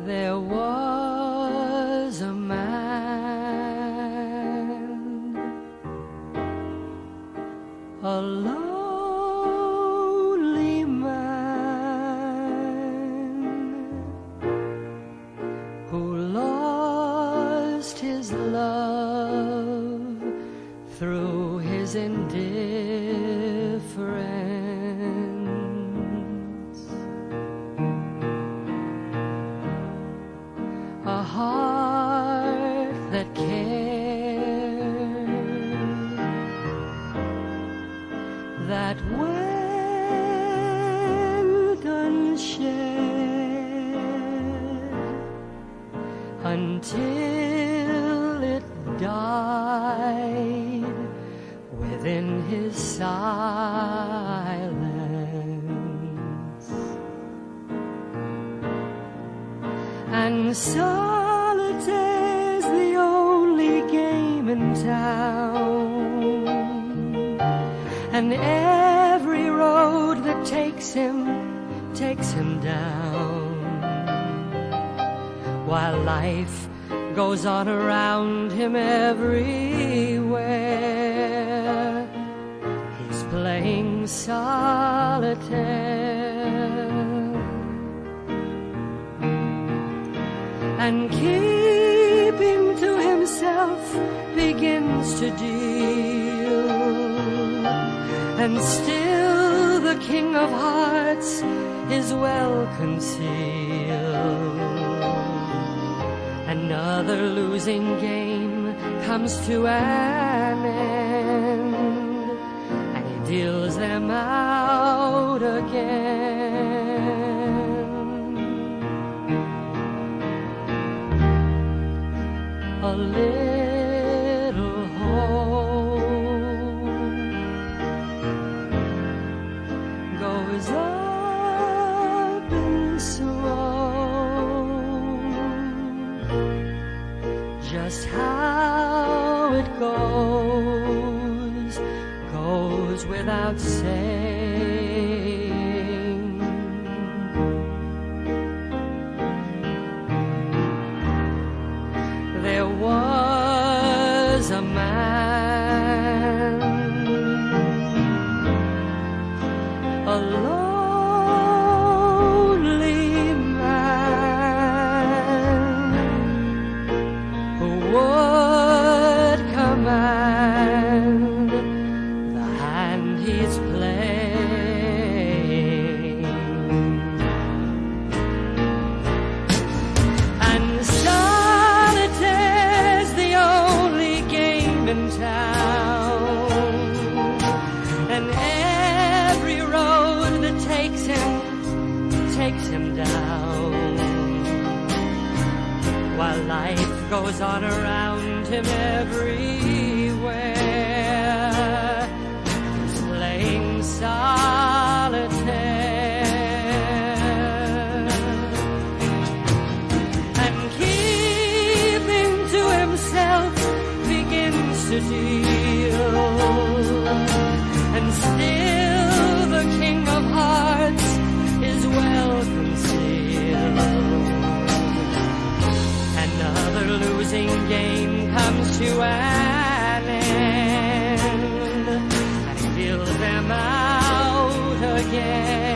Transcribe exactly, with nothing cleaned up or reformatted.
There was a man, a lonely man, who lost his love through his indifference. A heart that cared, that went unshared until it died within his silence. And solitaire's the only game in town, and every road that takes him, takes him down, while life goes on around him everywhere. He's playing solitaire, and keeping to himself begins to deal, and still the King of Hearts is well concealed. Another losing game comes to an end, and he deals them out again. A little hope goes up in smoke. Just how it goes, goes without saying. There was a man, a lonely man, who would command the hand he's playing. And solitaire's the only game in town, and every road that takes him, takes him down, while life goes on around him everywhere. He's playing solitaire, and keeping to himself begins to deal, and still the King of Hearts is well concealed. Another losing game comes to an end, and he deals them out again.